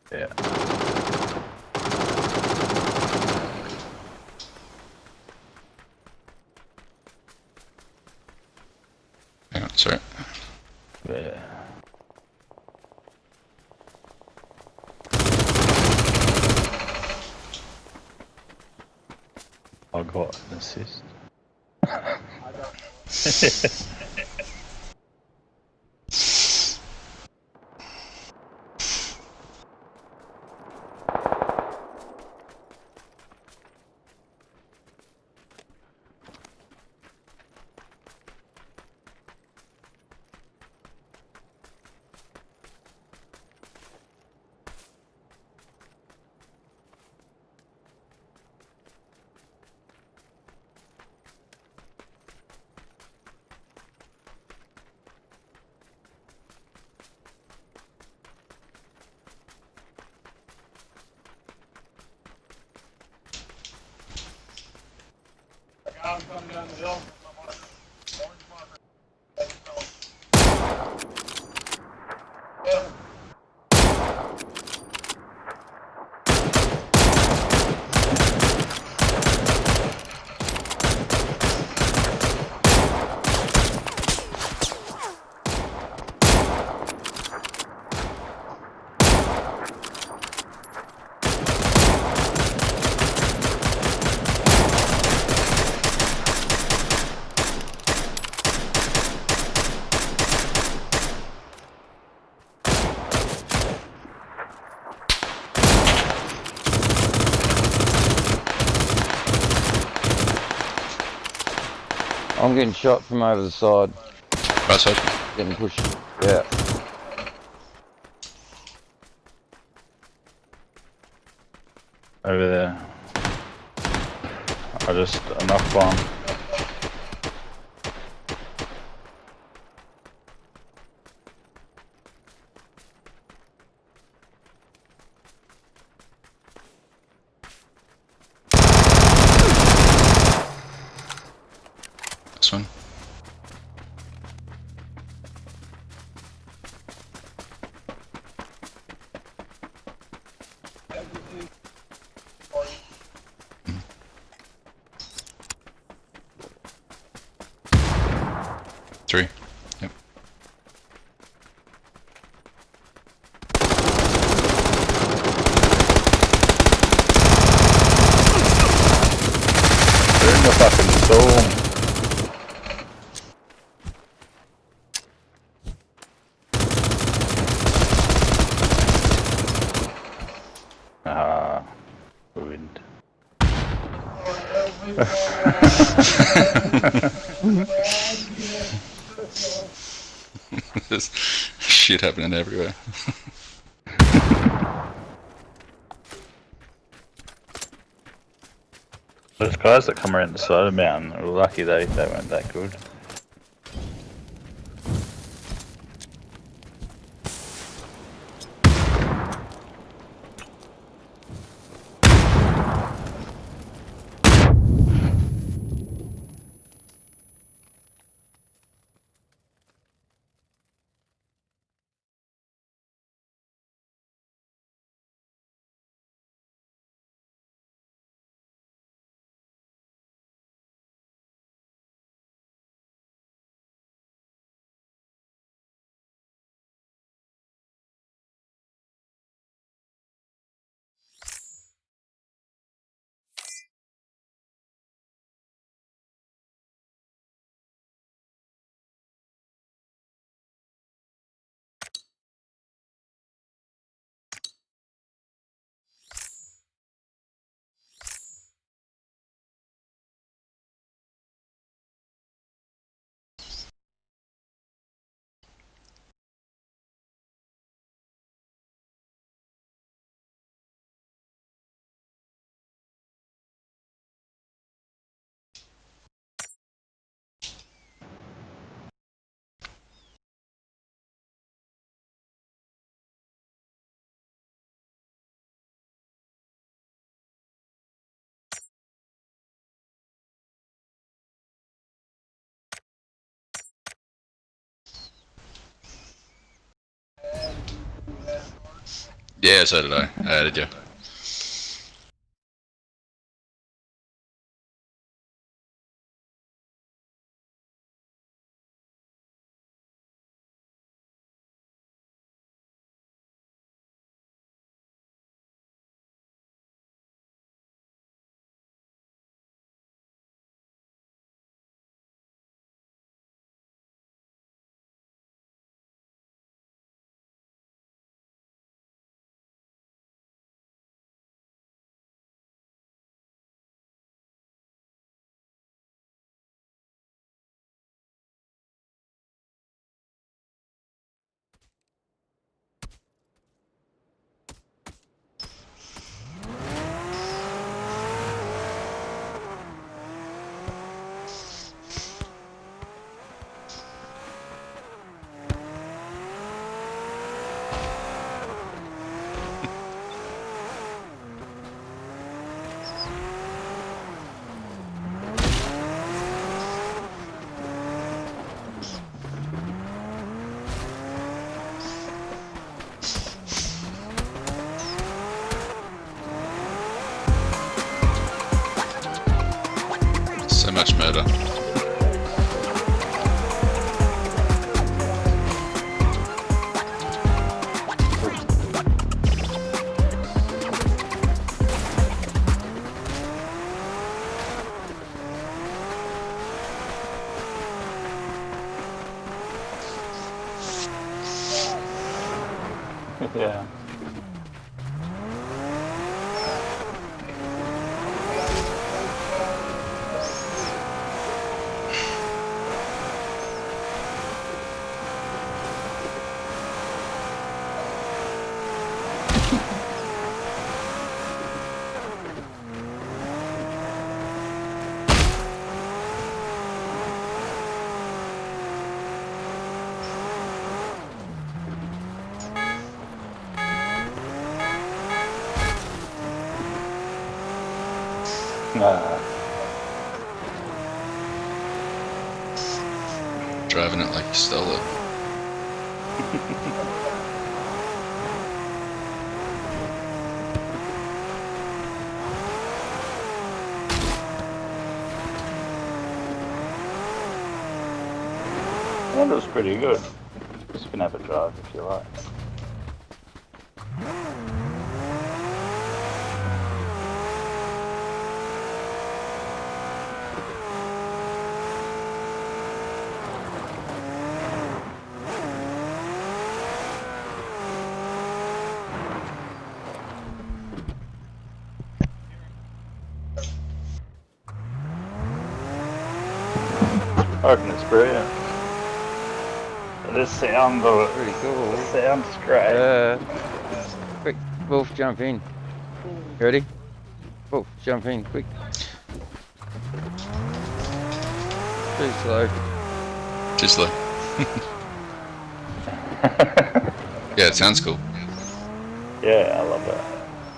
Yeah. Hang on, sorry. Yeah. I got an assist. I'm coming down the hill. I'm getting shot from over the side. Right side. Getting pushed. Yeah. Over there. I just knocked one. This one. Three. Yep. They're in the fucking storm. Ah, ruined. There's shit happening everywhere. Those guys that come around the side of the mountain are lucky they weren't that good. Yeah, so did I. I added you. So much murder. Yeah. Driving it like you stole it. That was pretty good. Just can have a drive if you like. I reckon it's brilliant. The sound of it. Pretty cool. The sound's great. Quick, Wolf, jump in. You ready? Wolf, jump in, quick. Too slow. Too slow. Yeah, it sounds cool. Yeah, I love that.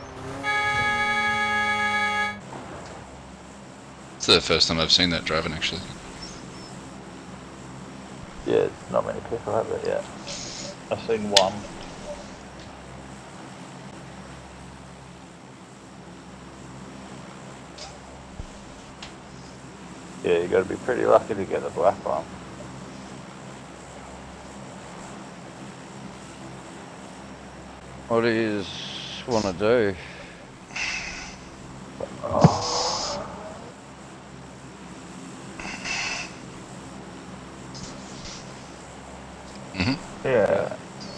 It's the first time I've seen that driving, actually. Yeah, not many people have it yet. I've seen one. Yeah, you got to be pretty lucky to get the black one. What do you want to do? Yeah.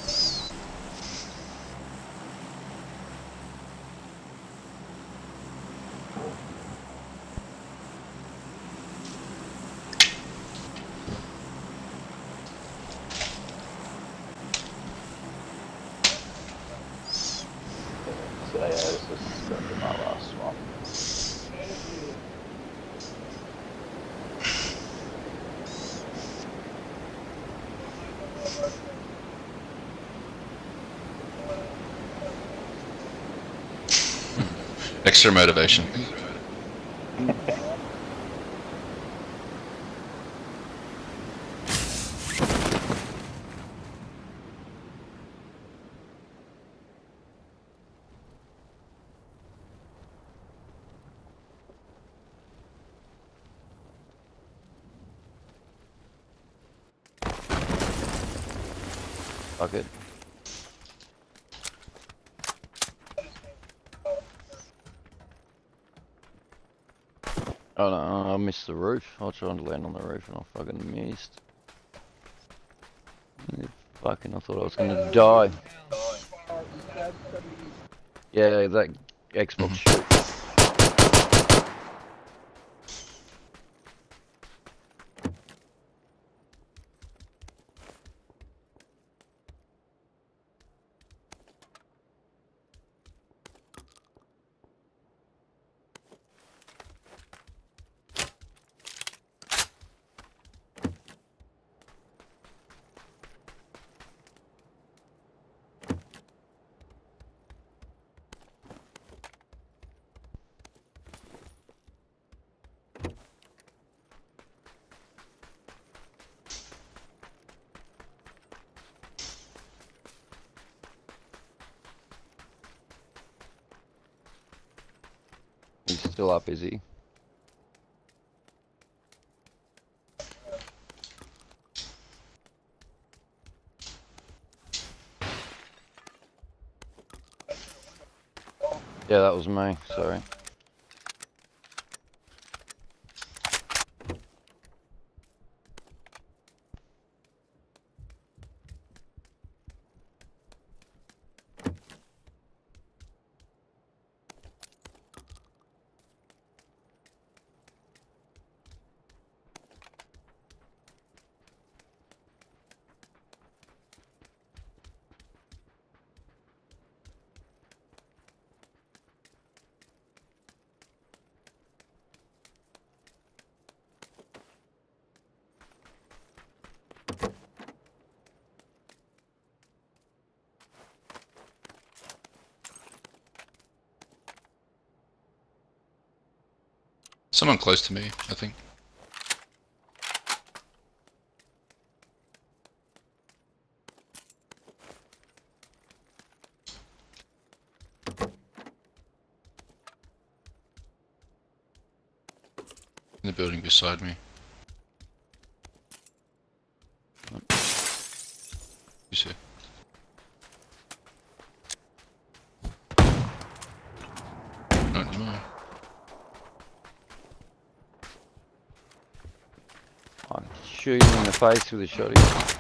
So yeah, this is gonna be my last one. Extra motivation. Fuck it. Oh no, I missed the roof. I was trying to land on the roof and I fucking missed. Fucking, I thought I was gonna die. Yeah, that Xbox shit. He's still up, is he? Yeah, that was me, sorry. Someone close to me, I think. In the building beside me. You see? Not anymore. I'll shoot him in the face with a shotty.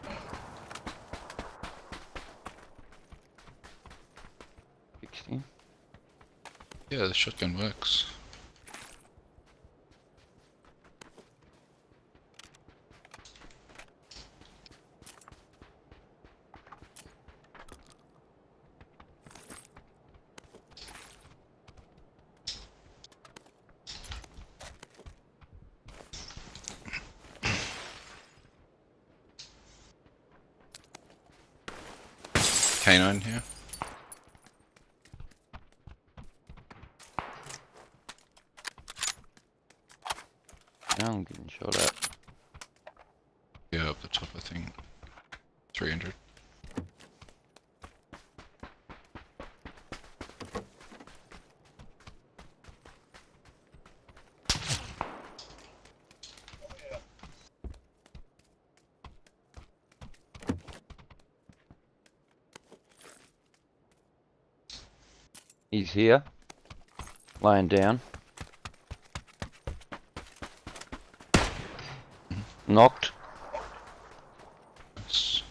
Fixed him. Yeah, the shotgun works. Canine here. Now I'm getting shot at. Yeah, up the top, I think. 300. He's here. Lying down. Knocked. Nice.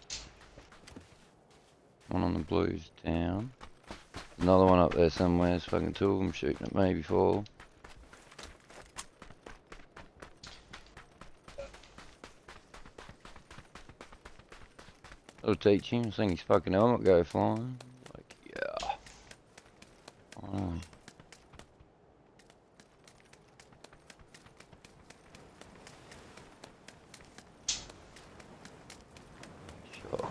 One on the blues down. Another one up there somewhere. There's fucking two of them shooting at me before. That'll teach him. I think his fucking helmet go flying. Like, yeah. Oh. Shots.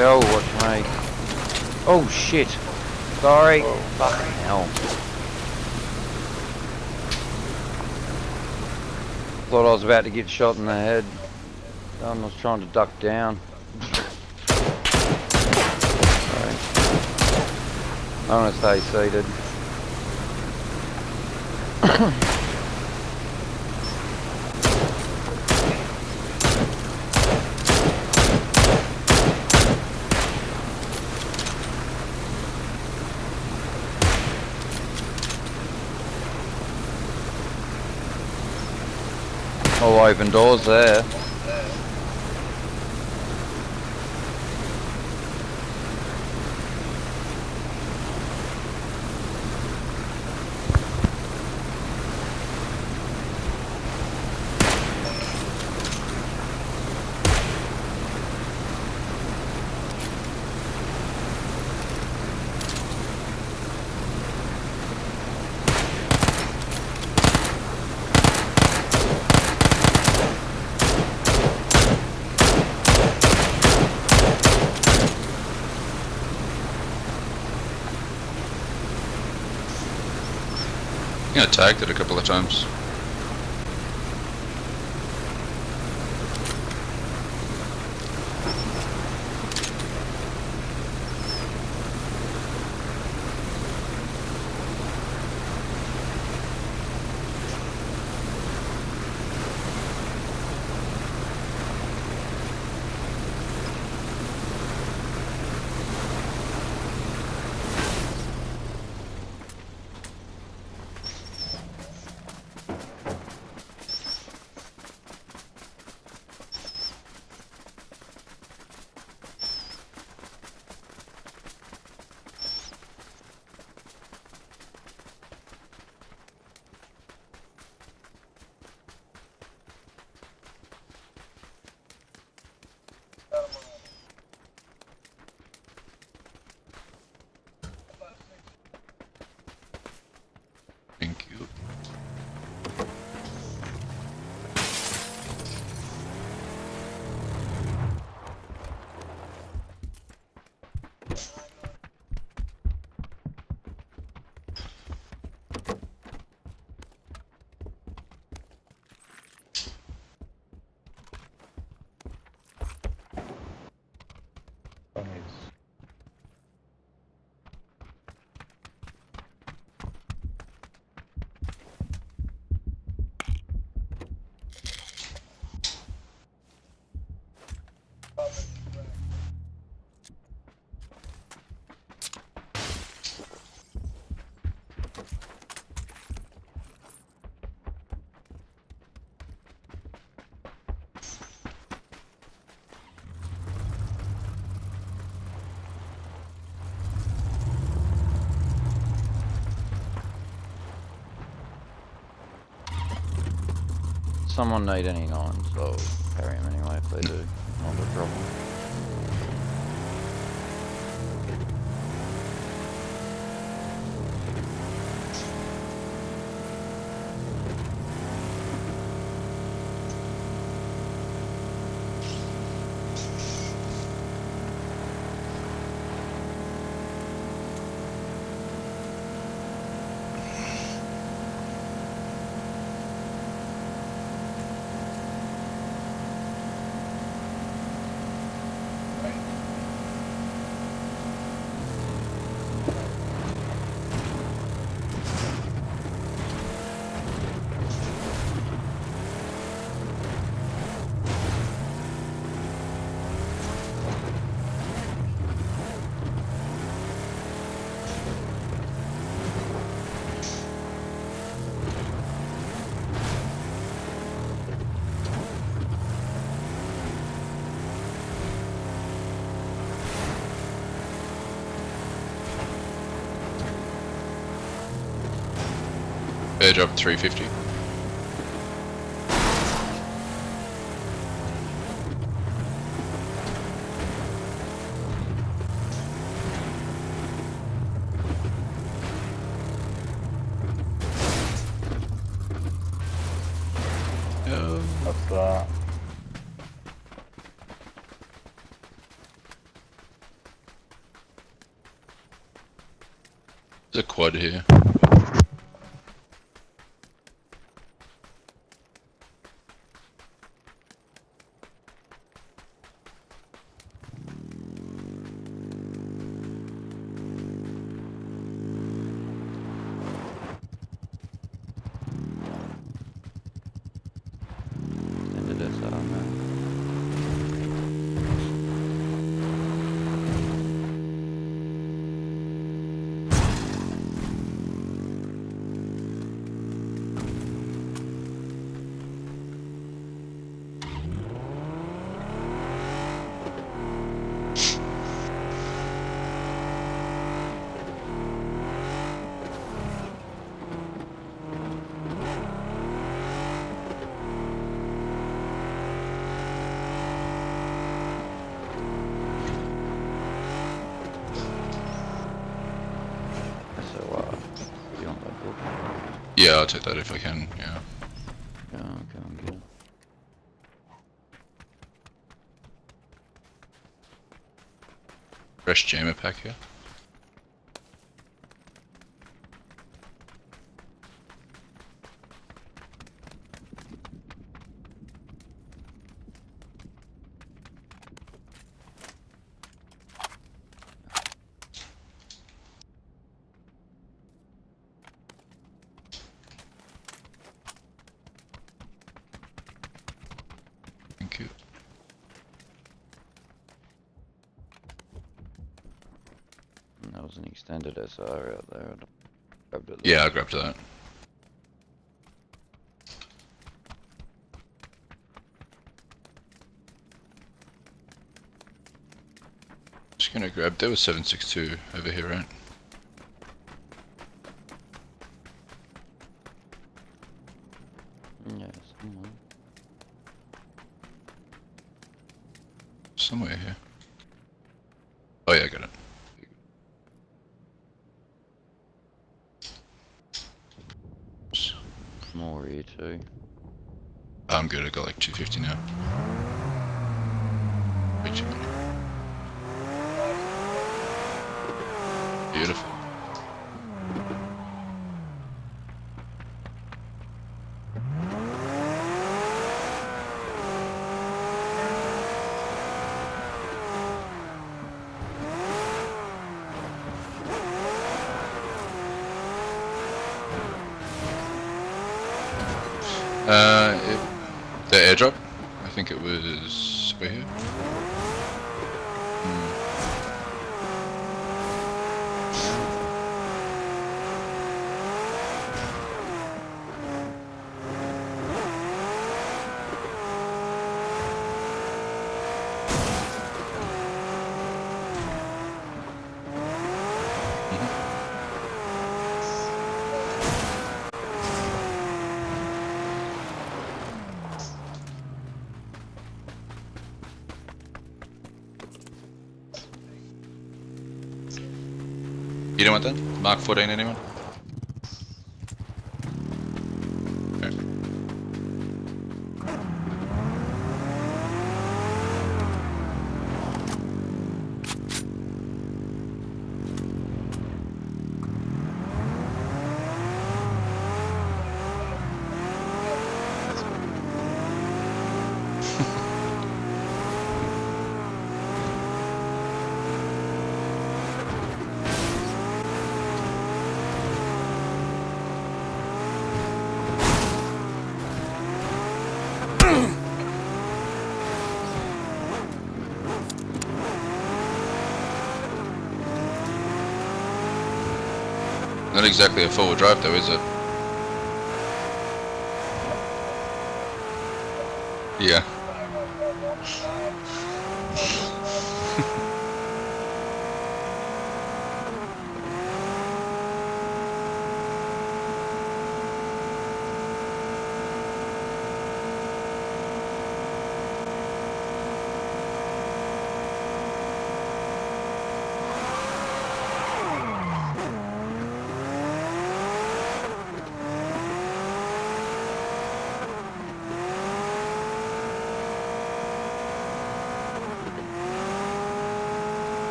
hell, watch me. Oh shit. Sorry. Whoa. Fucking hell. Thought I was about to get shot in the head. I was trying to duck down. Sorry. I'm gonna stay seated. All open doors there. I think I tagged it a couple of times. Thank you. Someone need any nines, I'll carry them anyway if they do. Not a problem. Airdrop 350. What's that? a quad here. Extended SR, man. SOR. You want that book? Yeah, I'll take that if I can, yeah. Yeah, okay, I'm good. Fresh jammer pack here. Thank you. And that was an extended SR out there. I grabbed it. Yeah, I grabbed that. Just gonna grab, there was 762 over here, right? Yeah, somewhere. Somewhere here. Oh yeah, I got it. More here too. I'm good, I got like 250 now. Way too many. Beautiful. The airdrop, I think it was over here. You don't want that? Mark 14, anyone? Okay. Not exactly a four-wheel drive though, is it? Yeah.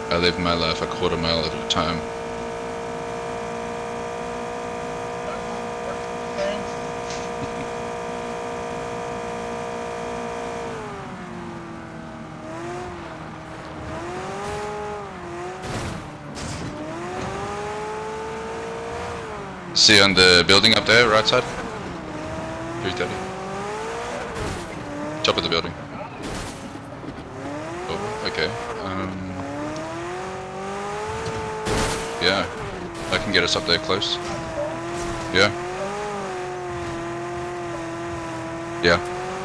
I live my life a quarter mile at a time. See on the building up there, right side? 330. Top of the building. Oh, okay. Yeah, I can get us up there close. Yeah. Yeah.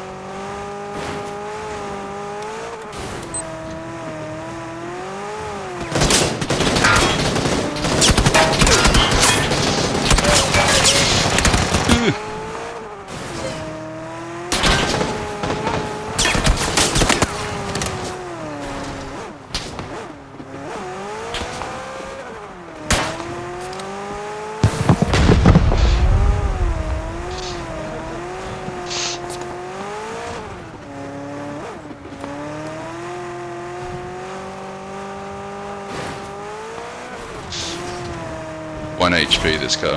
One HP this car.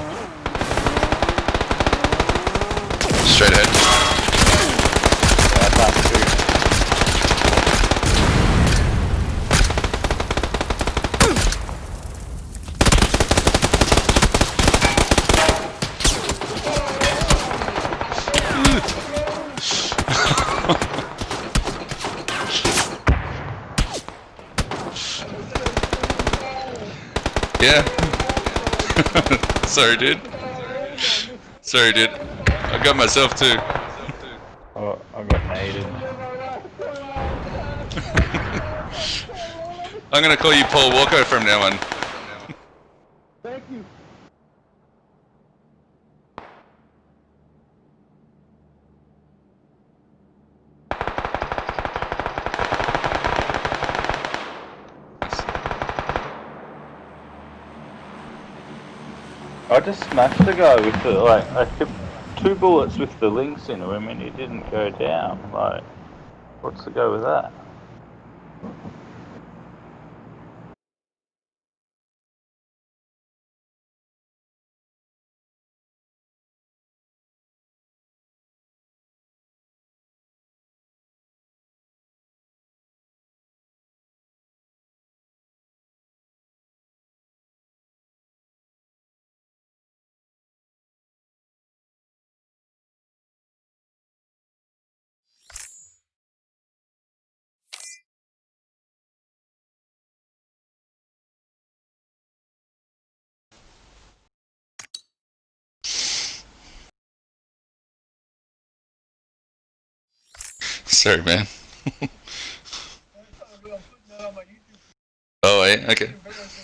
Straight ahead. Yeah, that's true. Yeah. Sorry, dude. Sorry, dude. I got myself too. Oh, I got naded. I'm gonna call you Paul Walker from now on. Thank you. I just smashed the guy with the, like, I hit 2 bullets with the links in him. I mean, he didn't go down. Like, what's the go with that? Sorry, man. Oh, yeah? Okay.